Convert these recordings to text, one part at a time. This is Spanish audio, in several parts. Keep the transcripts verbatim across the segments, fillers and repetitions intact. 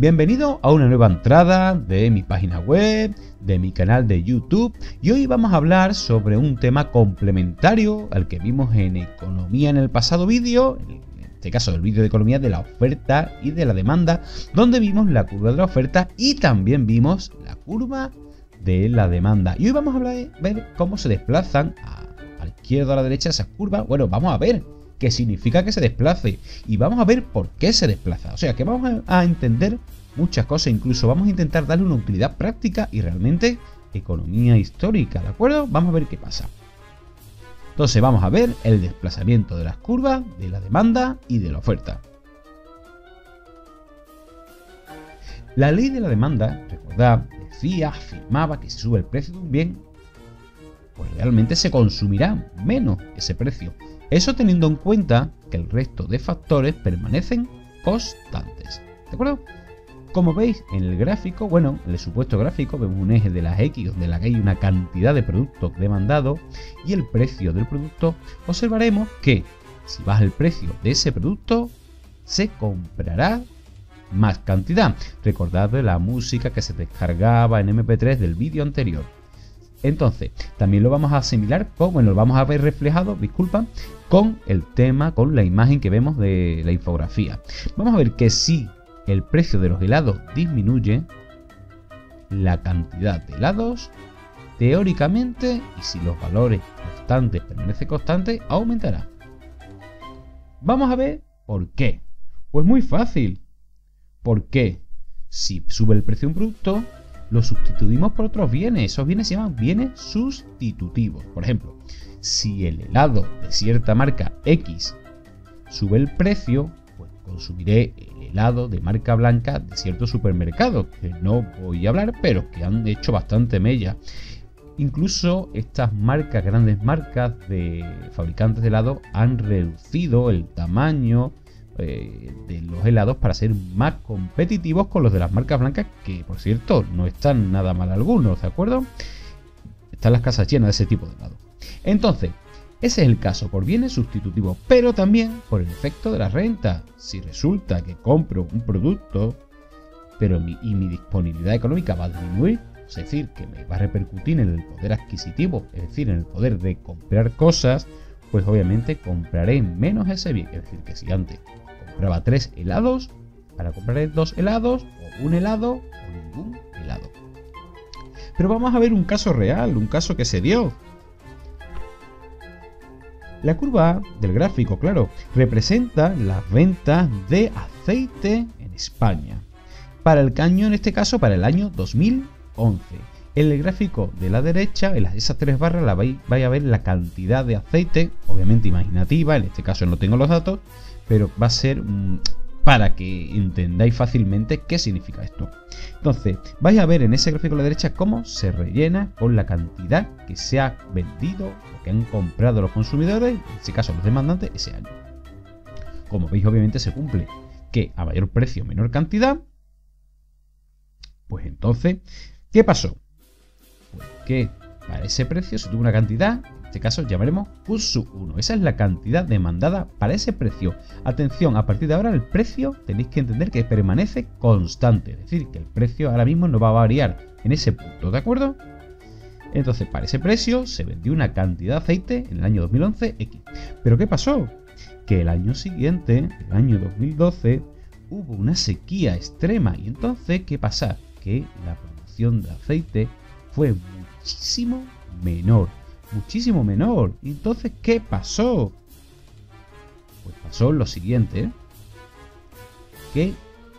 Bienvenido a una nueva entrada de mi página web, de mi canal de YouTube, y hoy vamos a hablar sobre un tema complementario al que vimos en economía en el pasado vídeo, en este caso el vídeo de economía de la oferta y de la demanda, donde vimos la curva de la oferta y también vimos la curva de la demanda. Y hoy vamos a hablar, ver cómo se desplazan a, a la izquierda o a la derecha esas curvas. Bueno, vamos a ver qué significa que se desplace y vamos a ver por qué se desplaza. O sea que vamos a, a entender muchas cosas, incluso vamos a intentar darle una utilidad práctica y realmente economía histórica, ¿de acuerdo? Vamos a ver qué pasa. Entonces vamos a ver el desplazamiento de las curvas, de la demanda y de la oferta. La ley de la demanda, recordad, decía, afirmaba que si sube el precio de un bien, pues realmente se consumirá menos ese precio. Eso teniendo en cuenta que el resto de factores permanecen constantes. ¿De acuerdo? Como veis en el gráfico, bueno, en el supuesto gráfico, vemos un eje de las X donde la hay una cantidad de productos demandados y el precio del producto. Observaremos que si baja el precio de ese producto, se comprará más cantidad. Recordad de la música que se descargaba en eme pe tres del vídeo anterior. Entonces, también lo vamos a asimilar con, bueno, lo vamos a ver reflejado, disculpa, con el tema, con la imagen que vemos de la infografía. Vamos a ver que si el precio de los helados disminuye, la cantidad de helados, teóricamente, y si los valores constantes permanecen constantes, aumentará. Vamos a ver por qué. Pues muy fácil. Porque si sube el precio de un producto, lo sustituimos por otros bienes. Esos bienes se llaman bienes sustitutivos. Por ejemplo, si el helado de cierta marca X sube el precio, pues consumiré el helado de marca blanca de cierto supermercado, que no voy a hablar, pero que han hecho bastante mella. Incluso estas marcas, grandes marcas de fabricantes de helado, han reducido el tamaño Eh, de los helados para ser más competitivos con los de las marcas blancas, que por cierto no están nada mal algunos, ¿de acuerdo? Están las casas llenas de ese tipo de helado. Entonces, ese es el caso por bienes sustitutivos, pero también por el efecto de la renta. Si resulta que compro un producto pero mi, y mi disponibilidad económica va a disminuir, es decir, que me va a repercutir en el poder adquisitivo, es decir, en el poder de comprar cosas, pues obviamente compraré menos ese bien. Es decir, que si antes compraba tres helados, ahora compraré dos helados, o un helado, o ningún helado. Pero vamos a ver un caso real, un caso que se dio. La curva del gráfico, claro, representa las ventas de aceite en España. Para el año, en este caso, para el año dos mil once. En el gráfico de la derecha, en esas tres barras, la vais, vais a ver la cantidad de aceite, obviamente imaginativa, en este caso no tengo los datos, pero va a ser mmm, para que entendáis fácilmente qué significa esto. Entonces, vais a ver en ese gráfico de la derecha cómo se rellena con la cantidad que se ha vendido o que han comprado los consumidores, en este caso los demandantes, ese año. Como veis, obviamente se cumple que a mayor precio, menor cantidad. Pues entonces, ¿qué pasó? Pues que para ese precio se tuvo una cantidad, en este caso llamaremos Q sub uno. Esa es la cantidad demandada para ese precio. Atención, a partir de ahora el precio tenéis que entender que permanece constante. Es decir, que el precio ahora mismo no va a variar en ese punto, ¿de acuerdo? Entonces, para ese precio se vendió una cantidad de aceite en el año dos mil once X. ¿Pero qué pasó? Que el año siguiente, el año dos mil doce, hubo una sequía extrema. Y entonces, ¿qué pasa? Que la producción de aceite fue muchísimo menor, muchísimo menor. ¿Y entonces qué pasó? Pues pasó lo siguiente, que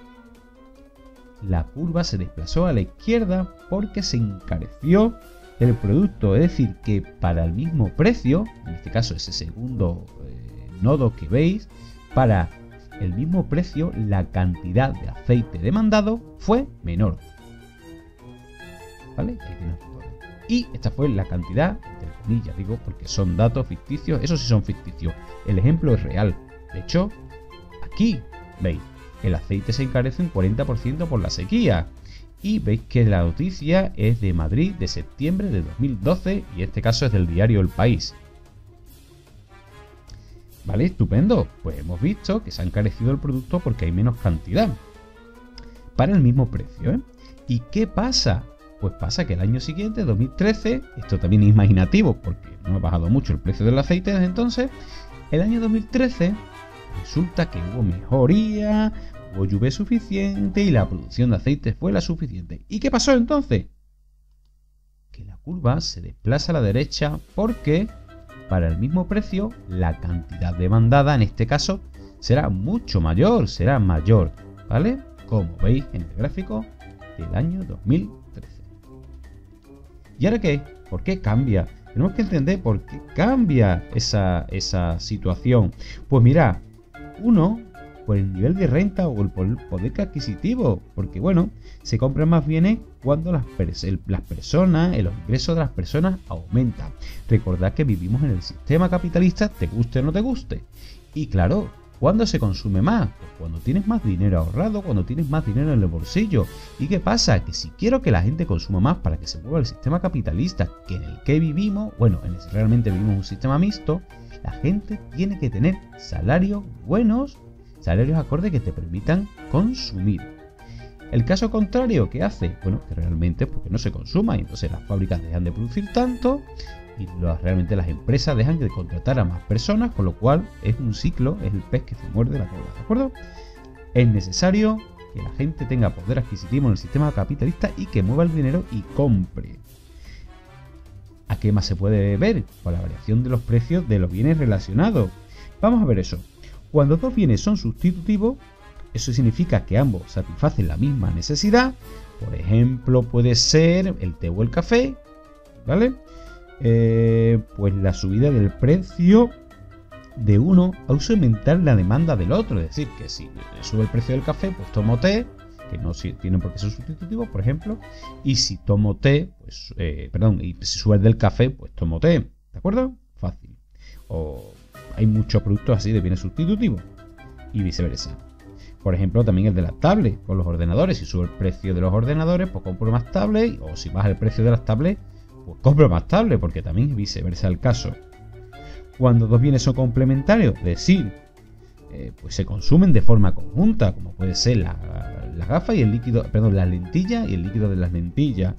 la curva se desplazó a la izquierda porque se encareció el producto. Es decir, que para el mismo precio, en este caso ese segundo eh, nodo que veis, para el mismo precio la cantidad de aceite demandado fue menor. ¿Vale? Y esta fue la cantidad, entre comillas digo, porque son datos ficticios, esos sí son ficticios. El ejemplo es real. De hecho, aquí veis, el aceite se encarece un cuarenta por ciento por la sequía. Y veis que la noticia es de Madrid de septiembre de dos mil doce y este caso es del diario El País. Vale, estupendo. Pues hemos visto que se ha encarecido el producto porque hay menos cantidad. para el mismo precio, ¿eh? ¿Y qué pasa? Pues pasa que el año siguiente, dos mil trece, esto también es imaginativo porque no ha bajado mucho el precio del aceite desde entonces, el año dos mil trece resulta que hubo mejoría, hubo lluvia suficiente y la producción de aceite fue la suficiente. ¿Y qué pasó entonces? Que la curva se desplaza a la derecha porque para el mismo precio la cantidad demandada en este caso será mucho mayor, será mayor, ¿vale? Como veis en el gráfico del año dos mil trece. ¿Y ahora qué? ¿Por qué cambia? Tenemos que entender por qué cambia esa, esa situación. Pues mira, uno, por el nivel de renta o el poder adquisitivo, porque bueno, se compran más bienes cuando las, pers las personas, los ingresos de las personas aumentan. Recordad que vivimos en el sistema capitalista, te guste o no te guste. Y claro, ¿cuándo se consume más? Pues cuando tienes más dinero ahorrado, cuando tienes más dinero en el bolsillo. ¿Y qué pasa? Que si quiero que la gente consuma más para que se mueva el sistema capitalista que en el que vivimos, bueno, en el, realmente vivimos un sistema mixto, la gente tiene que tener salarios buenos, salarios acordes que te permitan consumir. El caso contrario, ¿qué hace? Bueno, que realmente porque no se consuma y entonces las fábricas dejan de producir tanto y los, realmente las empresas dejan de contratar a más personas, con lo cual es un ciclo, es el pez que se muerde la cola, ¿de acuerdo? Es necesario que la gente tenga poder adquisitivo en el sistema capitalista y que mueva el dinero y compre. ¿A qué más se puede ver? Con la variación de los precios de los bienes relacionados. Vamos a ver eso. Cuando dos bienes son sustitutivos, eso significa que ambos satisfacen la misma necesidad. Por ejemplo, puede ser el té o el café, ¿vale? Eh, pues la subida del precio de uno hace aumentar la demanda del otro. Es decir, que si sube el precio del café, pues tomo té, que no tienen por qué ser sustitutivos, por ejemplo. Y si tomo té, pues, eh, perdón, y si sube el del café, pues tomo té. ¿De acuerdo? Fácil. O hay muchos productos así de bienes sustitutivos y viceversa. Por ejemplo, también el de las tablets con los ordenadores. Si sube el precio de los ordenadores, pues compro más tablets. O si baja el precio de las tablets, pues compro más tablets, porque también es viceversa el caso. Cuando dos bienes son complementarios, es decir, eh, pues se consumen de forma conjunta, como puede ser la, la gafa y el líquido, perdón, la lentilla y el líquido de las lentillas.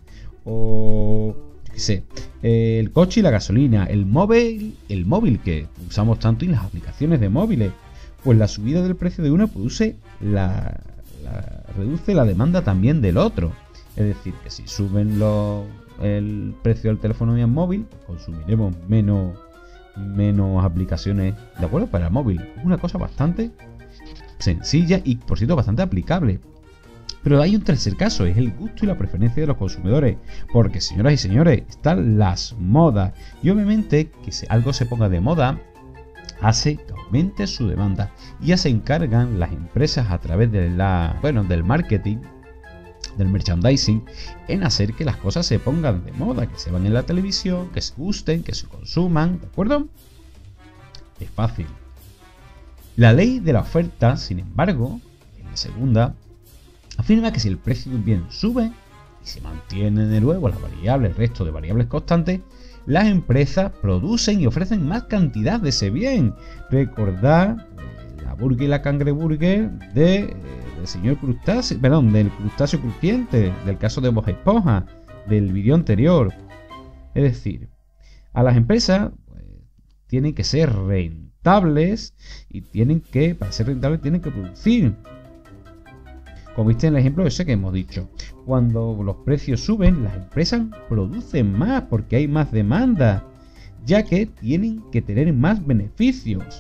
O yo qué sé, eh, el coche y la gasolina, el móvil, el móvil que usamos tanto en las aplicaciones de móviles. Pues la subida del precio de uno produce la, la, reduce la demanda también del otro. Es decir, que si suben los, el precio del teléfono móvil, consumiremos menos, menos aplicaciones, ¿de acuerdo? Para el móvil. Es una cosa bastante sencilla y, por cierto, bastante aplicable. Pero hay un tercer caso, es el gusto y la preferencia de los consumidores. Porque, señoras y señores, están las modas. Y obviamente que si algo se ponga de moda, hace que aumente su demanda. Y ya se encargan las empresas a través de la, bueno, del marketing, del merchandising, en hacer que las cosas se pongan de moda, que se van en la televisión, que se gusten, que se consuman, ¿de acuerdo? Es fácil. La ley de la oferta, sin embargo, en la segunda, afirma que si el precio de un bien sube y se mantiene de nuevo las variables, el resto de variables constantes, las empresas producen y ofrecen más cantidad de ese bien. Recordad eh, la burger y la cangreburger de, eh, del señor crustáceo, perdón, del crustáceo crujiente, del caso de Bob Esponja, del vídeo anterior. Es decir, a las empresas pues, tienen que ser rentables y tienen que, para ser rentables, tienen que producir. Como viste en el ejemplo ese que hemos dicho, cuando los precios suben, las empresas producen más porque hay más demanda, ya que tienen que tener más beneficios.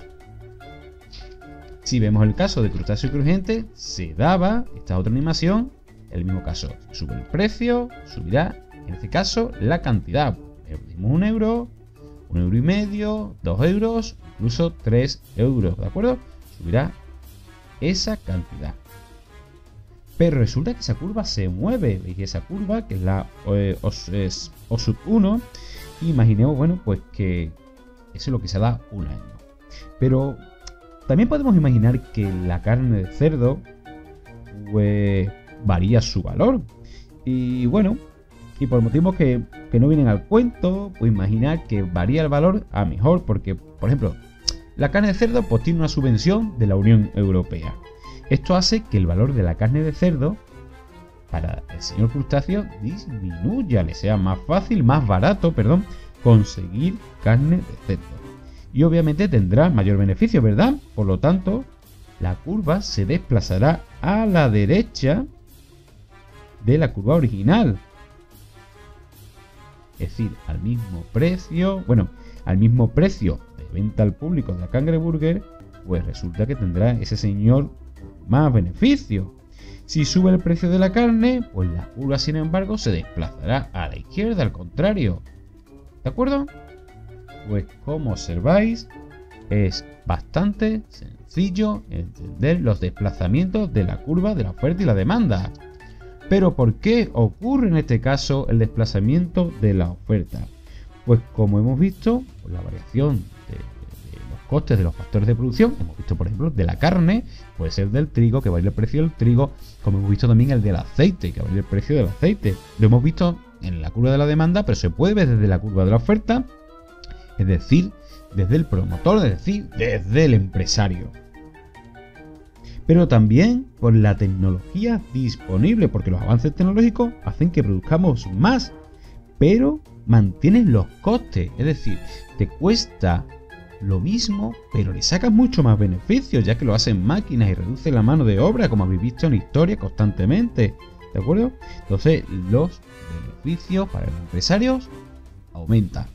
Si vemos el caso de crustáceo crujiente, se daba esta otra animación, el mismo caso, sube el precio, subirá, en este caso, la cantidad. Dimos un euro, un euro y medio, dos euros, incluso tres euros, ¿de acuerdo? Subirá esa cantidad. Pero resulta que esa curva se mueve. ¿Veis esa curva? Que es la eh, O sub uno. Imaginemos, bueno, pues que eso es lo que se da un año. Pero también podemos imaginar que la carne de cerdo pues varía su valor. Y bueno, y por motivos que, que no vienen al cuento, pues imaginar que varía el valor a mejor. Porque, por ejemplo, la carne de cerdo pues tiene una subvención de la Unión Europea. Esto hace que el valor de la carne de cerdo para el señor crustáceo disminuya, le sea más fácil, más barato, perdón, conseguir carne de cerdo. Y obviamente tendrá mayor beneficio, ¿verdad? Por lo tanto, la curva se desplazará a la derecha de la curva original. Es decir, al mismo precio, bueno, al mismo precio de venta al público de la Cangreburger, pues resulta que tendrá ese señor más beneficio. Si sube el precio de la carne, pues la curva, sin embargo, se desplazará a la izquierda, al contrario. ¿De acuerdo? Pues como observáis, es bastante sencillo entender los desplazamientos de la curva de la oferta y la demanda. Pero ¿por qué ocurre en este caso el desplazamiento de la oferta? Pues como hemos visto, por la variación de, de los costes de los factores de producción, hemos visto por ejemplo de la carne, puede ser del trigo, que varía el precio del trigo, como hemos visto también el del aceite, que varía el precio del aceite. Lo hemos visto en la curva de la demanda, pero se puede ver desde la curva de la oferta, es decir, desde el promotor, es decir, desde el empresario. Pero también por la tecnología disponible, porque los avances tecnológicos hacen que produzcamos más, pero mantienen los costes, es decir, te cuesta lo mismo, pero le sacas mucho más beneficios, ya que lo hacen máquinas y reduce la mano de obra, como habéis visto en la historia constantemente, ¿de acuerdo? Entonces, los beneficios para los empresarios aumentan.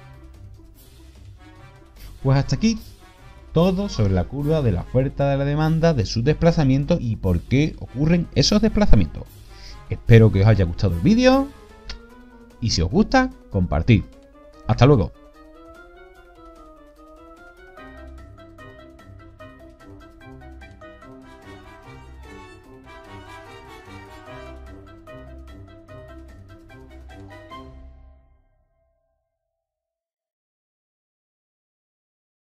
Pues hasta aquí todo sobre la curva de la oferta de la demanda, de sus desplazamientos y por qué ocurren esos desplazamientos. Espero que os haya gustado el vídeo y si os gusta, compartid. Hasta luego.